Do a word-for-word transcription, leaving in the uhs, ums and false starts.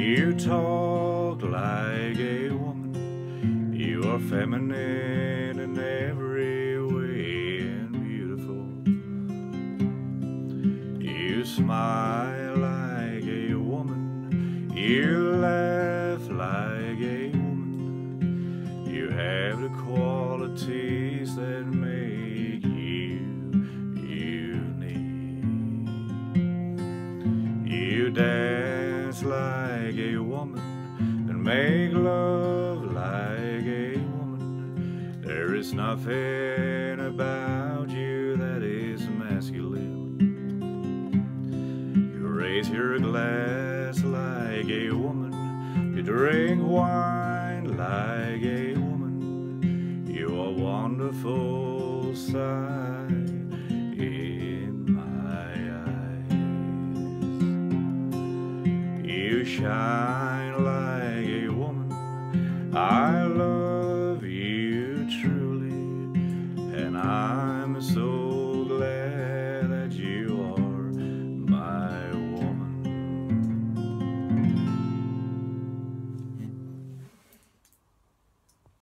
You talk like a woman. You are feminine in every way and beautiful. You smile like a woman. You laugh like a woman. You have the qualities that make you unique. You dance like a woman and make love like a woman. There is nothing about you that is masculine. You raise your glass like a woman. You drink wine like a woman. You are wonderful sight in my eyes. You shine